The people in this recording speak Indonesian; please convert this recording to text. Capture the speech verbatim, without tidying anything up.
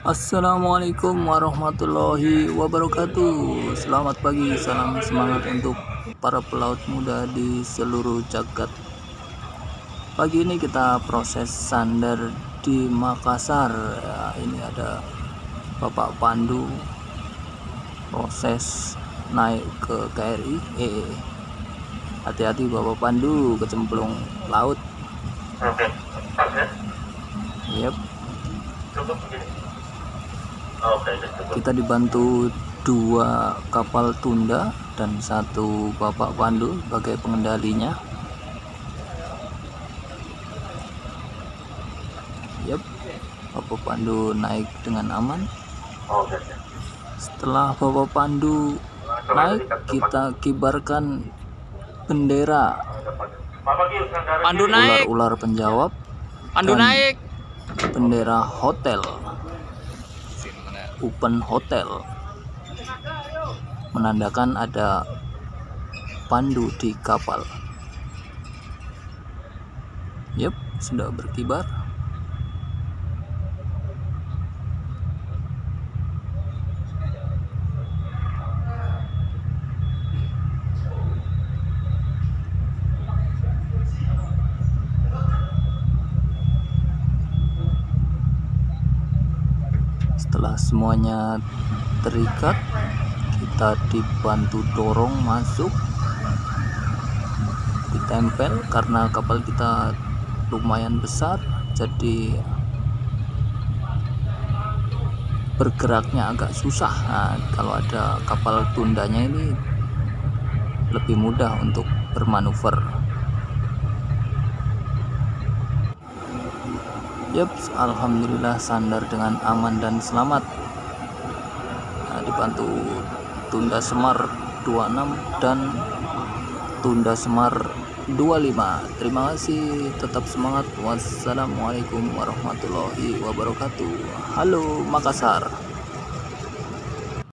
Assalamualaikum warahmatullahi wabarakatuh. Selamat pagi, salam semangat untuk para pelaut muda di seluruh jagat. Pagi ini kita proses sandar di Makassar. Ya, ini ada Bapak Pandu proses naik ke K R I. Eh, hati-hati Bapak Pandu, kecemplung laut. Oke, pas ya? Yep. Cukup begini. Oke, cukup. Kita dibantu dua kapal tunda dan satu Bapak Pandu sebagai pengendalinya. Yep, Bapak Pandu naik dengan aman. Oke. Setelah Bapak Pandu naik, kita kibarkan bendera. Pandu naik. Ular-ular penjawab. Pandu dan naik. Bendera hotel. Open Hotel menandakan ada pandu di kapal. Yep, sudah berkibar. Setelah semuanya terikat, kita dibantu dorong masuk, ditempel karena kapal kita lumayan besar, jadi bergeraknya agak susah. Nah, kalau ada kapal tundanya ini lebih mudah untuk bermanuver. Yups, alhamdulillah sandar dengan aman dan selamat. Nah, dibantu Tunda Semar dua puluh enam dan Tunda Semar dua puluh lima. Terima kasih, tetap semangat. Wassalamualaikum warahmatullahi wabarakatuh. Halo Makassar.